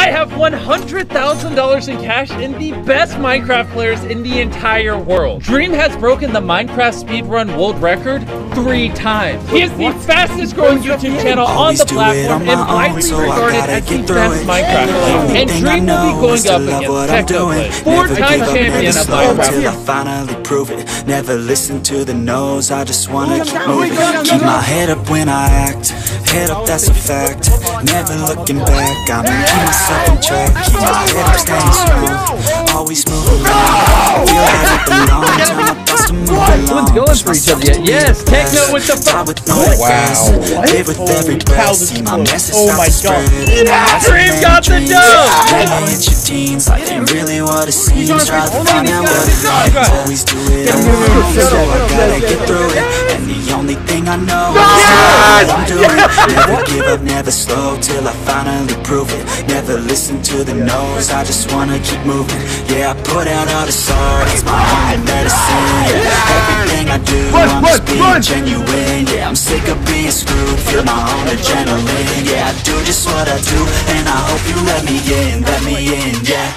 I have $100,000 in cash and the best Minecraft players in the entire world. Dream has broken the Minecraft speedrun world record 3 times. He is the fastest growing YouTube channel on the platform and widely regarded as the best Minecraft player. And Dream will be going up against Technoblade, 4-time champion of Minecraft. I finally prove it. Never listen to the no's, I just wanna keep moving. Keep my head up when I act. Head up, that's a fact. Never looking back, I'ma keep myself in track. Keep my head up, staying smooth. Always moving around. Feel like I belong. Tell my thoughts to move along. One's going for each other yet. Yes, Techno with the fuck. Live with every breath. See my message start to spread. Dream got the dub! Never hit your teens, life ain't really what it seems. Try to find out what it means. Always do it on my own, so I gotta get through it. And the only thing I know is what I'm doing. Never give up, never slow, till I finally prove it. Never listen to the no's, I just wanna keep moving. Yeah, I put out all this art, it's my only medicine. Yeah, everything I do, I'm just being genuine. Yeah, I'm sick of being screwed, feel my own adrenaline. Yeah, I do just what I do, and I hope you let me in, yeah.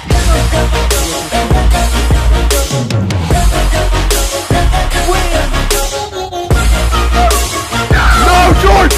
George!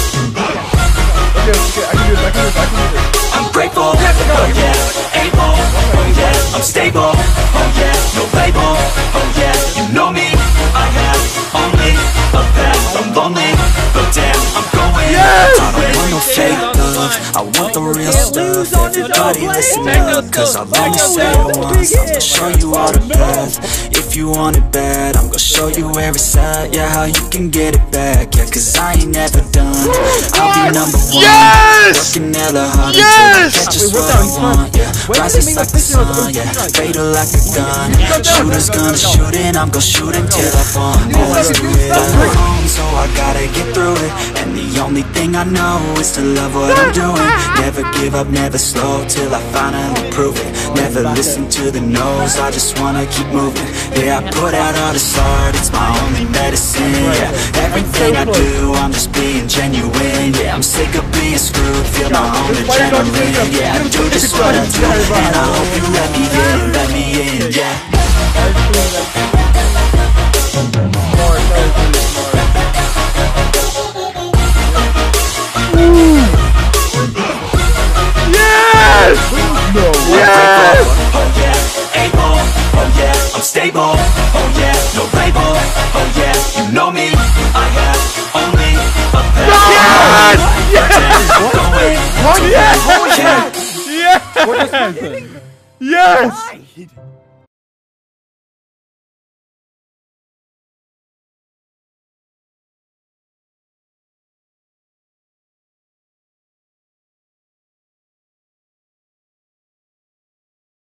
I'm grateful, oh yeah, able, oh yeah, I'm stable, oh yeah, no label, oh yeah, you know me, I have only a path, I'm lonely, but damn, I'm going, I don't want no fake love, I want the real stuff, everybody listen up, cause I'll only say it once, I'm gonna show you all the path, if you want it bad, I'm gonna show you where it's at, yeah, how you can get it back, yeah, cause I ain't never done, I'll be number one, working hella hard until I get just what I want, yeah, rises like the sun, yeah, fatal like a gun, shooters gonna shoot and I'm gonna shoot until I fall, always do it on my own, so I gotta get through it, and the only thing I know is to love what I'm doing, never give up, never slow, till I finally prove it, never listen to the no's, I just wanna keep moving, yeah, I put out all this art, it's my only medicine, yeah, everything I do, I'm just being genuine, yeah, I'm sick of being screwed, feel my own adrenaline, yeah, I do just what I do, and I hope you let me in, yeah. Yes! Oh yeah, able, oh yeah, I'm stable, oh yeah, no label, oh yeah, you know me, I have only a path. Yes! Yes! Yes! Yes!